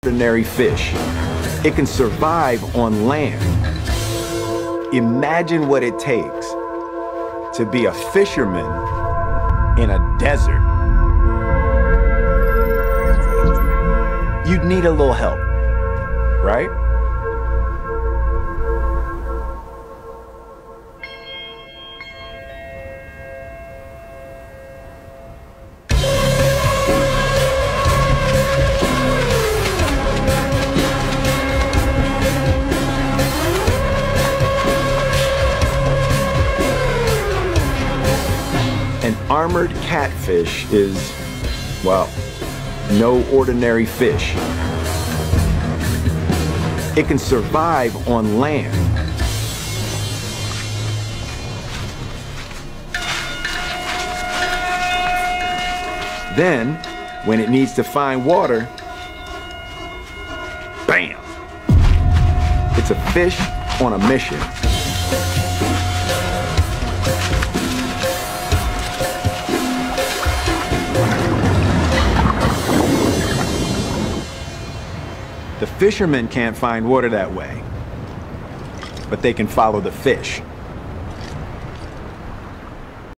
Ordinary fish. It can survive on land. Imagine what it takes to be a fisherman in a desert. You'd need a little help, right? An armored catfish is, well, no ordinary fish. It can survive on land. Then, when it needs to find water, bam! It's a fish on a mission. The fishermen can't find water that way, but they can follow the fish.